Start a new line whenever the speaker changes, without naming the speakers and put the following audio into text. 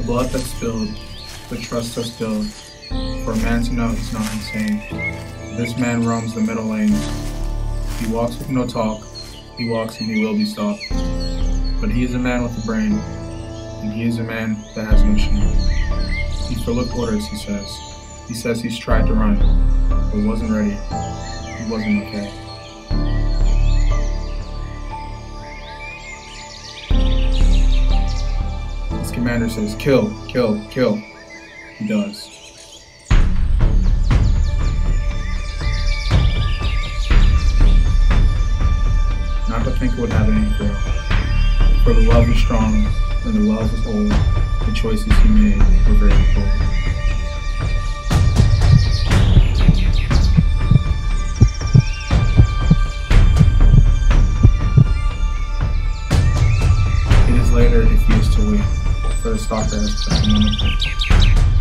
blood that's spilled, the trust that's built, for a man to know he's not insane. This man roams the middle lanes. He walks with no talk, he walks and he will be stopped. But he is a man with a brain, and he is a man that has no shame. He's full of orders, he says. He says he's tried to run, but wasn't ready. He wasn't okay. His commander says, kill, kill, kill. He does. Not to think it would have any fail. For the love was strong, and the love was old. The choices he made were very bold. It is later if he is to wait, for the stalker has put him on the